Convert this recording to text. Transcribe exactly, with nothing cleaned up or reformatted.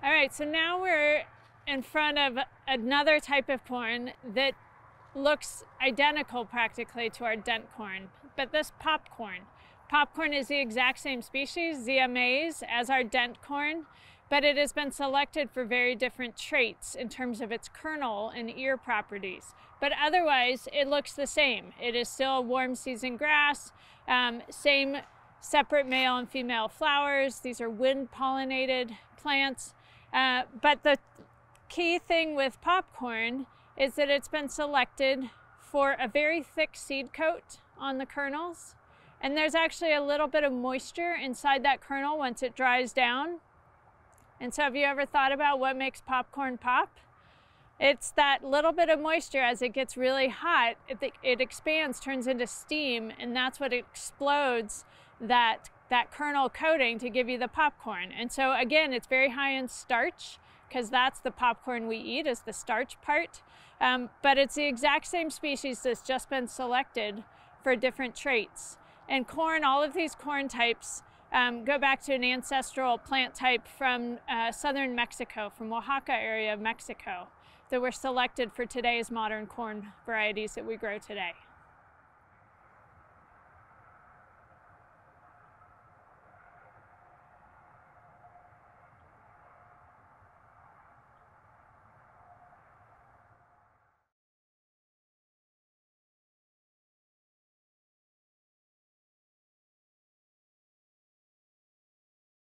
All right, so now we're in front of another type of corn that looks identical practically to our dent corn, but this popcorn. Popcorn is the exact same species, Z M As, as our dent corn, but it has been selected for very different traits in terms of its kernel and ear properties. But otherwise, it looks the same. It is still a warm season grass, um, same separate male and female flowers. These are wind pollinated plants. Uh, but the key thing with popcorn is that it's been selected for a very thick seed coat on the kernels. And there's actually a little bit of moisture inside that kernel once it dries down. And so have you ever thought about what makes popcorn pop? It's that little bit of moisture. As it gets really hot, it, it expands, turns into steam, and that's what explodes that, that kernel coating to give you the popcorn. And so again, it's very high in starch, because that's the popcorn we eat, is the starch part. Um, but it's the exact same species that's just been selected for different traits. And corn, all of these corn types um, go back to an ancestral plant type from uh, southern Mexico, from Oaxaca area of Mexico, that were selected for today's modern corn varieties that we grow today.